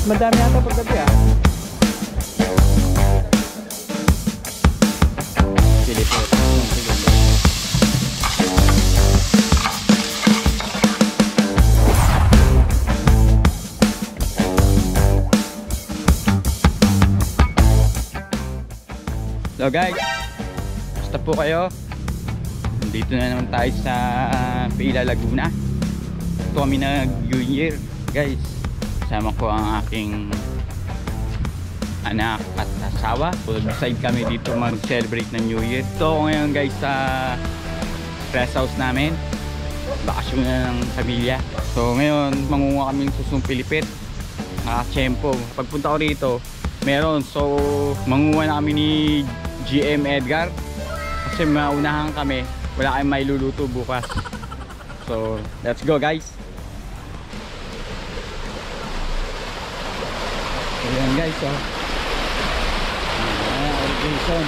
Madami yata paggabi ah. Pilipot. So guys, basta po kayo. Dito na naman tayo sa Pila, Laguna. Ito kami nag-New Year guys. Kasama ko ang aking anak at asawa. So decide kami dito mag-celebrate ng New Year. Ito ako ngayon guys sa rest house namin. Bakasyon na ng pamilya. So ngayon mangunguha kami ng susong pilipit. Nakachempo. Pagpunta ko rito meron. So mangunguha na kami ni GM Edgar. Kasi maunahan kami. Wala kayong may luluto bukas. So let's go guys. Ayan guys oh. Irrigation.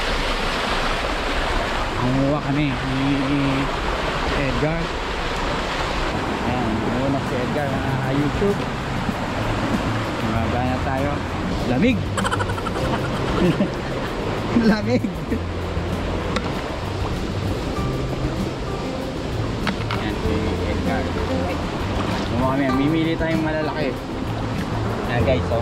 Manguha kami ni Edgar. Ayan, manguha si Edgar na YouTube. Mababa na tayo. Lamig. Lamig. Ayan si Edgar. Manguha kami. Mimili tayong malalaki. Ayan guys oh.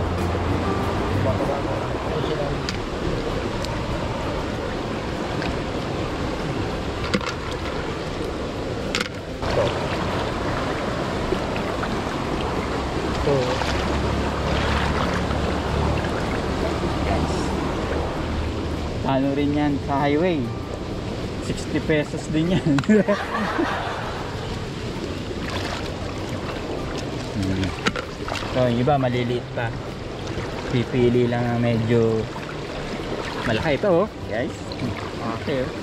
Ano rin yan sa highway 60 pesos din yan. So yung iba maliliit pa, pipili lang na medyo malaki. Ito oh guys, okay oh.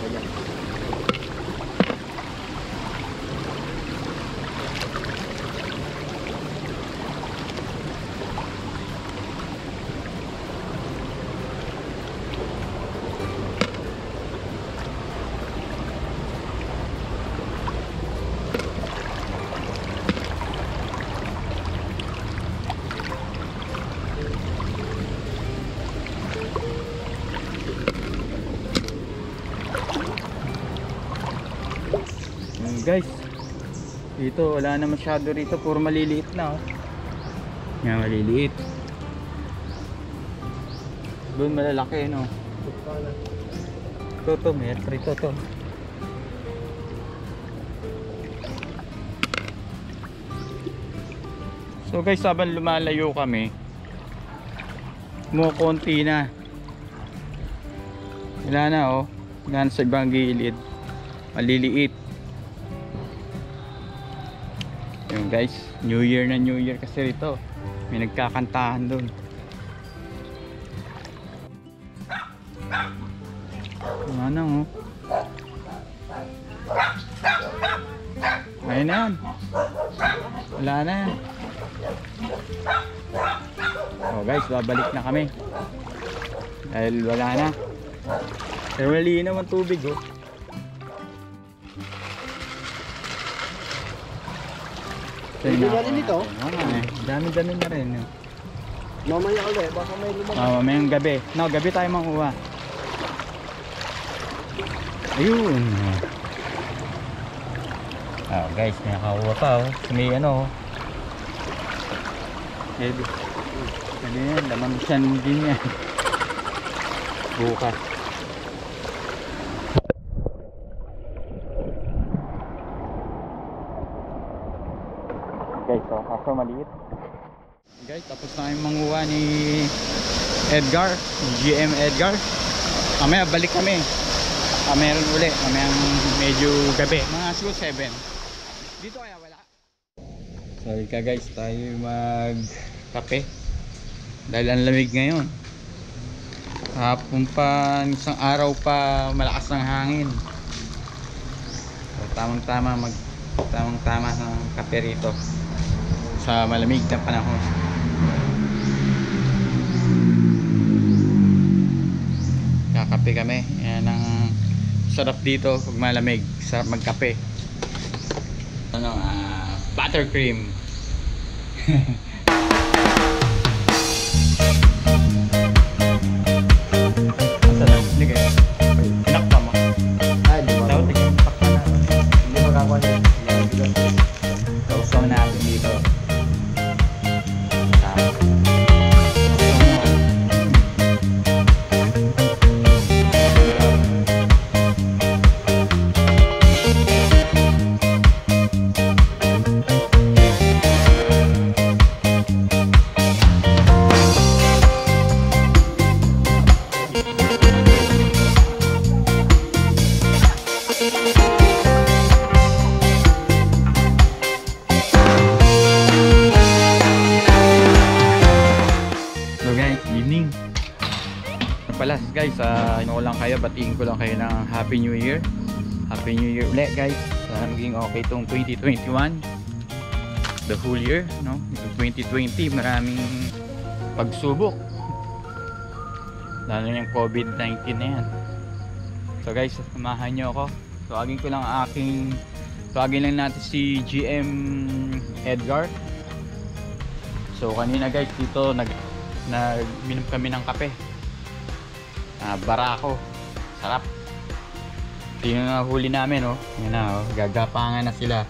Guys, dito wala na masyado rito, puro maliliit na oh. Yan maliliit. Doon malalaki no. Ito may rito to. So guys, habang lumalayo kami, konti na. Wala na oh. Wala na sa ibang gilid. Maliliit. Yung guys, New Year na New Year kasi rito. May nagkakantahan doon. Wala na oh. Ayun na yan. Wala na yan. Oh guys, babalik na kami. Dahil wala na. Pero malinaw ang tubig oh. Hindi na rin dito? Dami-dami na rin. Mamaya ulit, baka may lumabas. Mamayang gabi. No, gabi tayo manguha. Ayun. Guys, may nakakuha pa oh. May ano oh. Heavy. Ano yan, lamang siyan din yan. Bukas. Guys, so kaso maliit. Guys, tapos na yung manguha ni Edgar, GM Edgar. Mamaya balik kami. Meron uli, mamayang medyo gabi, mga 7. Dito kaya wala. Sorry ka guys, tayo mag kape dahil ang lamig ngayon. Hapon pa, isang araw pa malakas ng hangin. So, tamang-tama ng kape rito sa malamig na panahon. Kakape kami. Yan ang sarap dito pag malamig, sarap magkape. Buttercream. pala guys, ano ko lang kayo, batiin ko lang kayo ng Happy New Year. Happy New Year ulit guys. Sana maging okay itong 2021. The whole year, no? 2020, maraming pagsubok. Lalo yung COVID-19 na yan. So guys, samahan nyo ako. Tawagin lang natin si GM Edgar. So kanina guys, dito nagminom kami ng kape. Barako. Sarap. Ito yung huli namin, oh. Yan na, oh. Gagapangan na sila.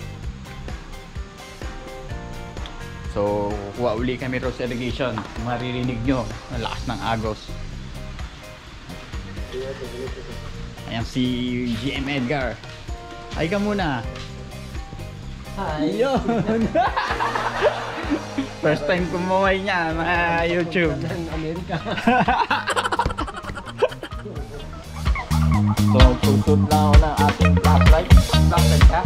So, kuha uli kami Rose Irrigation. Maririnig nyo ang lakas ng agos. Ayan si GM Edgar. Ay ka muna. Hi! Yun! First time kumuhay niya mga YouTube. Ng Amerika. So, susot lang ako ng ating flashlight. Flashlight ka?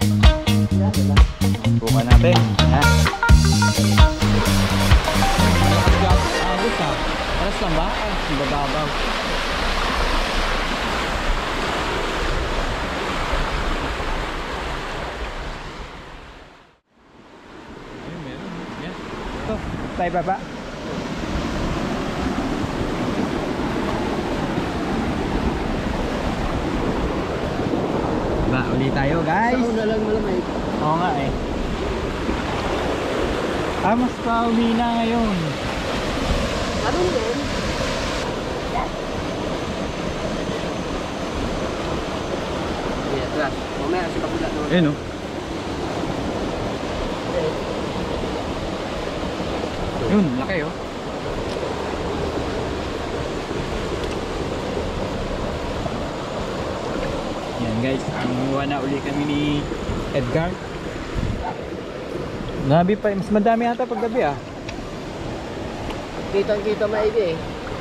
Buka natin. Ayan. Agos ha. Paras lang ba? Bababaw. Ito, tayo baba. Ba, ulit tayo guys. Sa una lang malamig. Oo nga eh. Mas pa-umina ngayon. Anong din? Yeah, tras. Mamaya si Kapula doon. Ayun o. Yun, laki oh. Yan guys, nanguha na uli kami ni Edgar. Gabi pa, mas madami ata pag gabi ah. Kitang-kita maigi eh.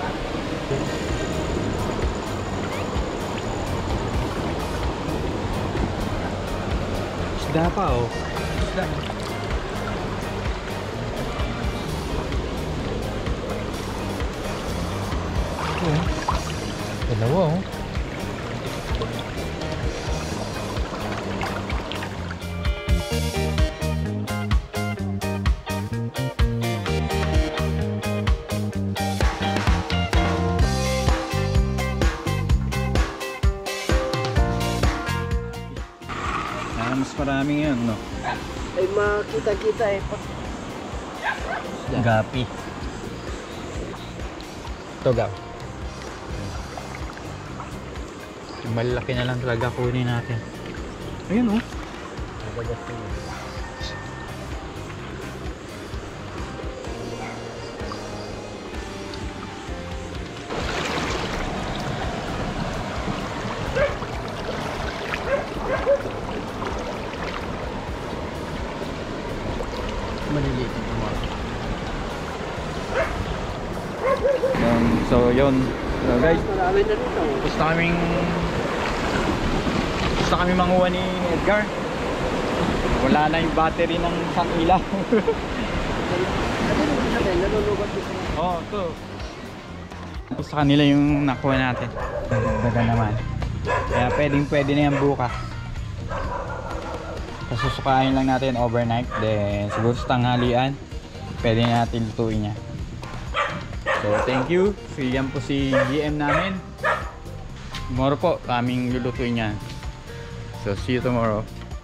Isda pa oh. Isda. Oh. Dalawa oh. Mas marami ngayon, no? Ay makita-kita eh. Gapi. Ito gaw. Malaki na lang talaga kunin natin. Ayun, oh. Maliliit ang mga. So, yun. So, guys, Marami na dito. gusto kami manguha ni Edgar. Wala na yung battery ng isang ilaw. Ano yung sabihin? Nalulubat dito. Oo, ito. Sa kanila yung nakuha natin. Daga naman. Kaya pwede na yan bukas. Susukain lang natin overnight. Then siguro sa tanghalian pwede na natin lutuin niya. So thank you. So yan po si GM namin. Tomorrow po kaming lulutuin niya. So see you tomorrow.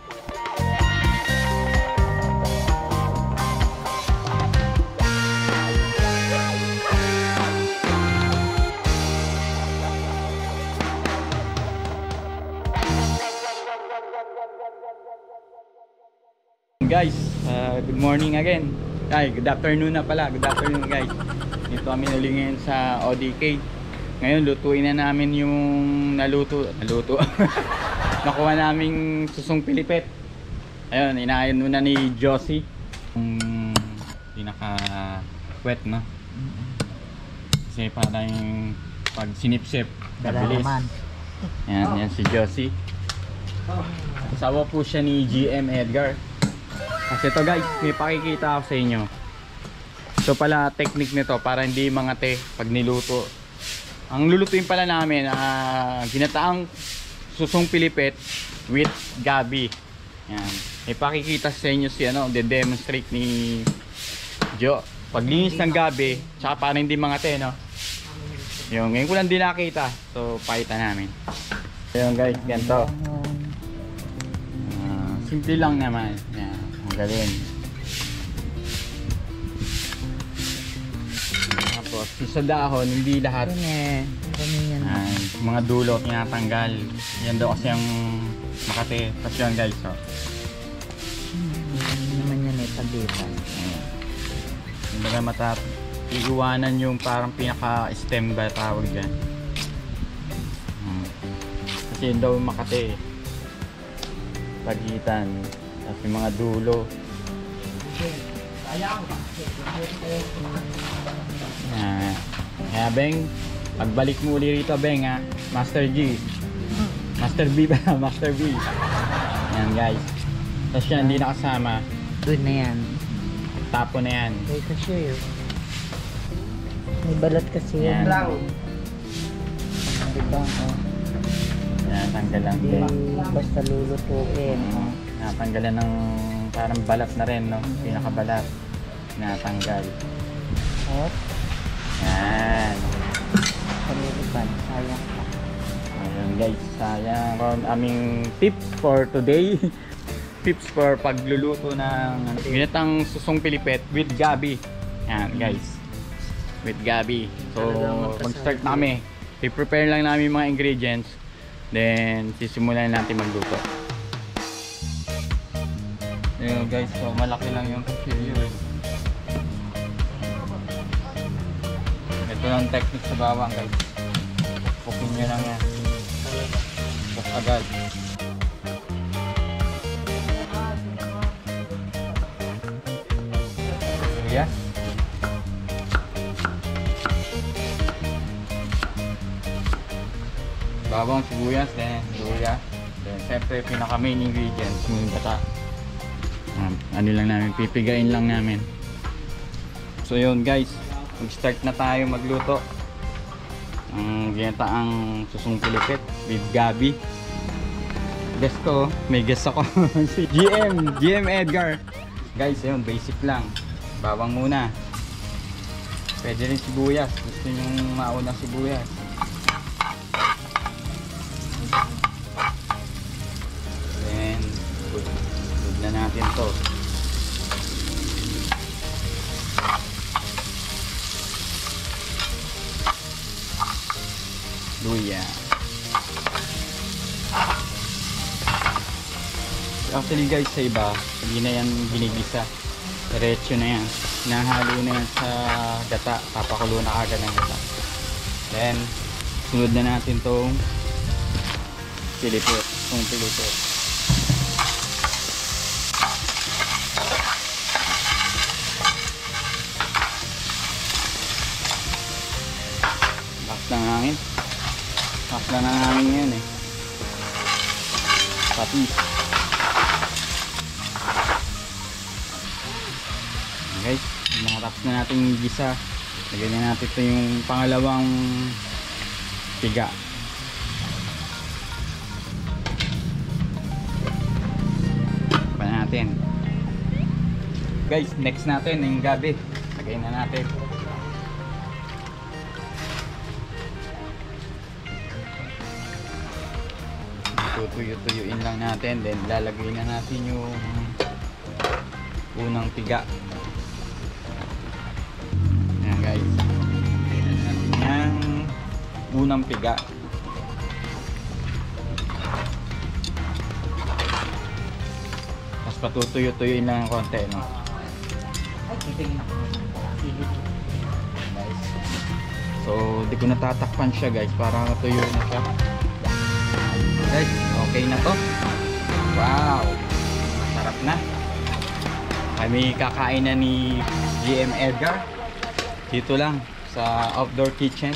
Guys, good morning again. Ay, good afternoon na pala. Good afternoon guys. Dito kami uli ngayon sa ODK. Ngayon lutuin na namin yung naluto. Nakuha naming susong pilipet. Ayun, inaayun muna ni Josie. Pinaka wet, no? Kasi parang pag sinipsip, mabilis. Yan si Josie. Asawa po siya ni GM Edgar. Kasi ito guys, may pakikita ako sa inyo. Ito pala technique nito para hindi mangate pag niluto. Ang lulutuin pala namin, ginataang susong pilipit with gabi. Yan. Ipakikita sa inyo si de-demonstrate ni Jo. Paglinis ng gabi, tsaka para hindi mangate, no? Yung ngayon ko lang din nakita. So, pakita namin. Ayun guys, ganito. Simple lang naman. Yan, ang galing. Tapos, sa dahon, hindi lahat. Mga dulo, tinatanggal. Yan daw kasi ang makati. Tapos yun guys, so. Hindi naman yan eh, pagitan. Kumbaga iiwanan yung parang pinaka-stem ba tawag dyan. Kasi yun daw makati eh. Pagitan. Tapos yung mga dulo. Kaya Beng, pagbalik mo uli rito Beng ha, Master G, Master B ba? Master B. Yan guys. Tapos yan, hindi nakasama. Doon na yan. Tapo na yan. May kasi yun. May balat kasi Yan. yan lang. Diba? Yan, tanggalan Hindi din. basta lulutuin. Natanggalan ng parang balat na rin, no? Pinakabalat. Natanggal. Hop. Yan. Pamilipan. Sayang pa. Ayun guys, sayang ang aming tips for today. Tips for pagluluto ng ginatang susong pilipit with gabi. Yan guys, with gabi. So mag-start na kami. I-prepare lang namin mga ingredients, then sisimulan natin magluto. Ayun guys, so malaki lang yung kutsilyo. Ito lang technique sa bawang guys. Pukin nyo lang yan. Tapos agad. Yeah. Bawang, sibuyas, then luya. Then syempre pinaka main ingredients yung bata. Ano lang namin, pipigain lang namin. So yun guys, mag-start na tayo magluto. Ang ginataang susong pilipit with gabi. Guess ko, may guess ako. Si GM Edgar. Guys, yun, basic lang. Bawang muna. Pwede rin sibuyas. Gusto nyo mauna sibuyas. Then, good na natin to. Luya. Actually guys, sa iba, hindi na yan ginigisa. Diretso na yan. Nahalo na yan sa gata. Papakulo na agad ng gata. Then, sunod na natin tong pilipit. Itong pilipit. Lakas lang hangin. Lakas lang ang hangin ngayon eh. Patis. Guys, nakatapos na natin gisa. Lagyan na natin ito yung pangalawang piga. Pa natin. Guys, next natin yung gabi. Lagyan na natin. Tutuyo-tuyuin lang natin, then lalagay na natin yung unang piga. Ayan guys, tignan natin yung unang piga. Tapos patutuyo-tuyuin lang ng konti, no? So di ko natatakpan siya guys, para matuyo na siya. Guys, okay na to. Wow, masarap na. Kami kakain na ni GM Edgar dito lang sa outdoor kitchen.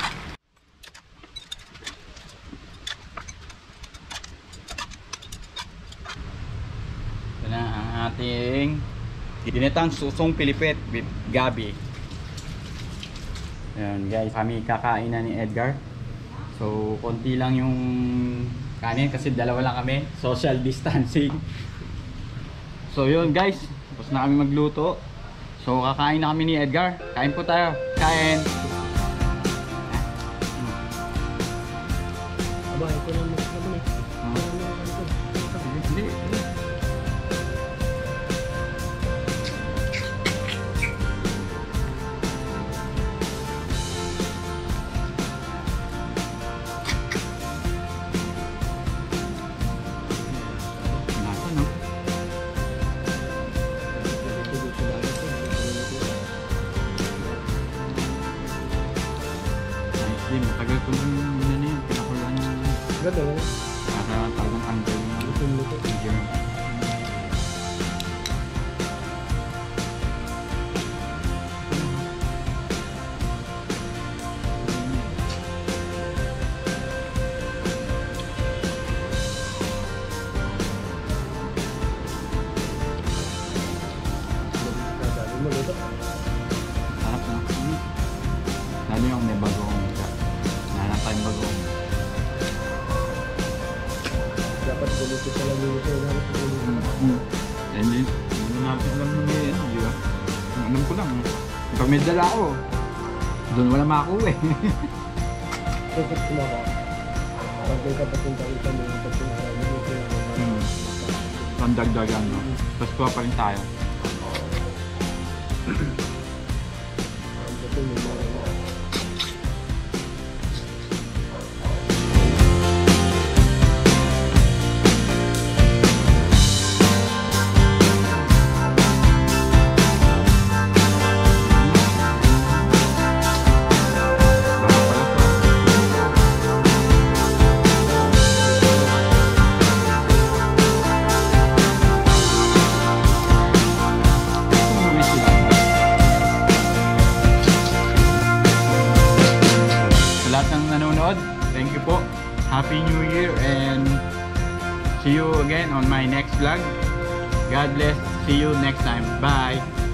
Ito na ang ating ginatang susong pilipit with gabi. Ayan guys, kami kakain na ni Edgar. So, konti lang yung kanin kasi dalawa lang kami. Social distancing. So, yun guys. Tapos na kami magluto. So, kakain na kami ni Edgar. Kain po tayo. Kain. Aba, ito lang mo. Hindi. Nasa, no? Nice din. Matagal ko nung ano yun. Pinakulan yung Ganda mo. para tagang tanggal yung Luto. video. Maluto. Sarap na. Lalo yung may bagong nahanap tayong bagong. Dapat guluto sa lang luto. Hindi. Nanapit lang nung may ano, di ba? Alam ko lang. Pag may dala ako, doon wala makakuha eh. Kapag kumaka, pag may kapapunta ito mo, pag kumaka, maluto lang. Pandagdagan, no? Tapos kuha pa rin tayo. Ang luto mo, mga Sa lahat ng nanonood, thank you po. Happy New Year and see you again on my next vlog. God bless. See you next time. Bye.